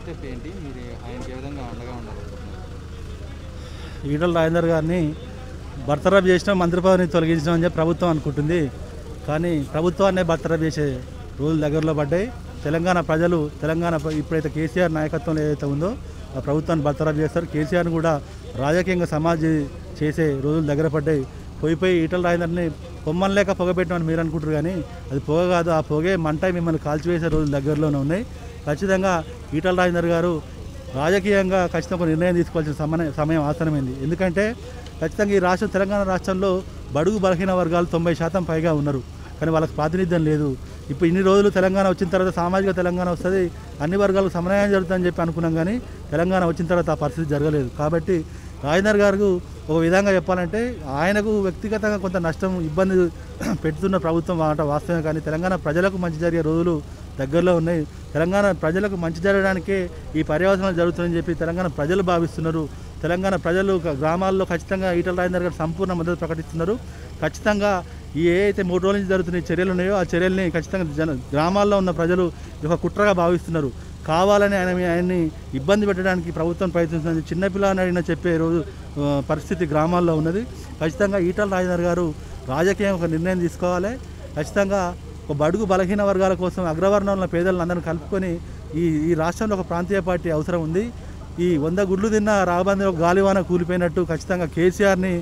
Step ఏంటి? మీరు ఆయనకి ఏ విధంగా అండగా ఉండాలనుకుంటున్నారు? ఈటల రాజేందర్ గారిని బర్తరఫ్ చేసిన మంత్రి పదవిని తొలగించడం చెప్పి ప్రభుత్వం అనుకుంటుంది. కానీ ప్రభుత్వాన్నే బర్తరఫ్ చేసే రోజులు దగ్గరలో పడ్డాయి. తెలంగాణ ఇప్పుడైతే కేసీఆర్ నాయకత్వంలో ఏదైతే ఉందో ఆ ప్రభుత్వాన్ని బర్తరఫ్ చేస్తారు. కేసీఆర్ని కూడా రాజకీయంగా సమాధి చేసే రోజులు దగ్గర పడ్డాయి. పోయి ఈటల రాజేందర్ని పొమ్మని లేక పొగబెట్టమని మీరు అనుకుంటారు, కానీ అది పొగ కాదు. ఆ పొగే మంట మిమ్మల్ని కాల్చివేసే రోజులు దగ్గరలోనే ఉన్నాయి. ఖచ్చితంగా ఈటల రాజేందర్ గారు రాజకీయంగా ఖచ్చితంగా ఒక నిర్ణయం తీసుకోవాల్సిన సమయం ఆసనమైంది. ఎందుకంటే ఖచ్చితంగా ఈ తెలంగాణ రాష్ట్రంలో బడుగు బలహీన వర్గాలు 90% పైగా ఉన్నారు, కానీ వాళ్ళకి ప్రాతినిధ్యం లేదు. ఇప్పుడు ఇన్ని రోజులు తెలంగాణ వచ్చిన తర్వాత సామాజిక తెలంగాణ వస్తుంది, అన్ని వర్గాలకు సమన్వయం జరుగుతుందని చెప్పి అనుకున్నాం, కానీ తెలంగాణ వచ్చిన తర్వాత ఆ పరిస్థితి జరగలేదు. కాబట్టి రాజేందర్ గారు ఒక విధంగా చెప్పాలంటే ఆయనకు వ్యక్తిగతంగా కొంత నష్టం ఇబ్బంది పెడుతున్న ప్రభుత్వం మాట వాస్తవమే, కానీ తెలంగాణ ప్రజలకు మంచి జరిగే రోజులు దగ్గరలో ఉన్నాయి. తెలంగాణ ప్రజలకు మంచి జరగడానికే ఈ పర్యవసనాలు జరుగుతుందని చెప్పి తెలంగాణ ప్రజలు భావిస్తున్నారు. తెలంగాణ ప్రజలు గ్రామాల్లో ఖచ్చితంగా ఈటల రాజేందర్ గారు సంపూర్ణ మద్దతు ప్రకటిస్తున్నారు. ఖచ్చితంగా ఏ అయితే 3 రోజుల నుంచి జరుగుతున్న చర్యలు ఉన్నాయో ఆ చర్యల్ని ఖచ్చితంగా గ్రామాల్లో ఉన్న ప్రజలు ఒక కుట్రగా భావిస్తున్నారు. కావాలని ఆయన్ని ఇబ్బంది పెట్టడానికి ప్రభుత్వం ప్రయత్నిస్తుంది. చిన్నపిల్లని అడిగినా చెప్పే రోజు పరిస్థితి గ్రామాల్లో ఉన్నది. ఖచ్చితంగా ఈటల రాజేందర్ గారు రాజకీయం ఒక నిర్ణయం తీసుకోవాలి. ఖచ్చితంగా ఒక బడుగు బలహీన వర్గాల కోసం అగ్రవర్ణంలో పేదలను అందరిని కలుపుకొని ఈ రాష్ట్రంలో ఒక ప్రాంతీయ పార్టీ అవసరం ఉంది. ఈ 100 గుడ్లు తిన్న రాబంది ఒక గాలివాన కూలిపోయినట్టు ఖచ్చితంగా కేసీఆర్ని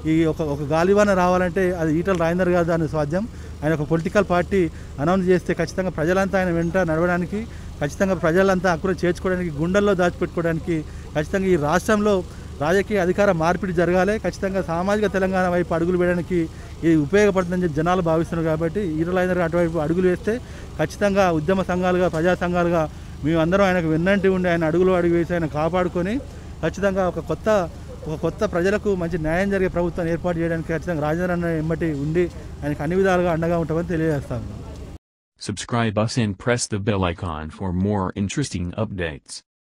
ఒక గాలివాన రావాలంటే అది ఈటల రాజేందర్ గారు దాని సాధ్యం. ఆయన ఒక పొలిటికల్ పార్టీ అనౌన్స్ చేస్తే ఖచ్చితంగా ప్రజలంతా ఆయన వెంట నడవడానికి, ఖచ్చితంగా ప్రజలంతా అక్కడ చేర్చుకోవడానికి, గుండెల్లో దాచిపెట్టుకోవడానికి, ఖచ్చితంగా ఈ రాష్ట్రంలో రాజకీయ అధికార మార్పిడి జరగాలి. ఖచ్చితంగా సామాజిక తెలంగాణ వైపు అడుగులు వేయడానికి ఇది ఉపయోగపడుతుందని చెప్పి జనాలు భావిస్తున్నారు. కాబట్టి ఈటల రాజేందర్ అటువైపు అడుగులు వేస్తే ఖచ్చితంగా ఉద్యమ సంఘాలుగా, ప్రజా సంఘాలుగా మేమందరం ఆయనకు వెన్నంటి ఉండి ఆయన అడుగు వేసి ఆయన కాపాడుకొని ఖచ్చితంగా ఒక కొత్త ప్రజలకు మంచి న్యాయం జరిగే ప్రభుత్వాన్ని ఏర్పాటు చేయడానికి ఖచ్చితంగా రాజేందర్ అన్న ఎమ్మటి ఉండి ఆయనకు అన్ని విధాలుగా అండగా ఉంటామని తెలియజేస్తాము. Subscribe us and press the bell icon for more interesting updates.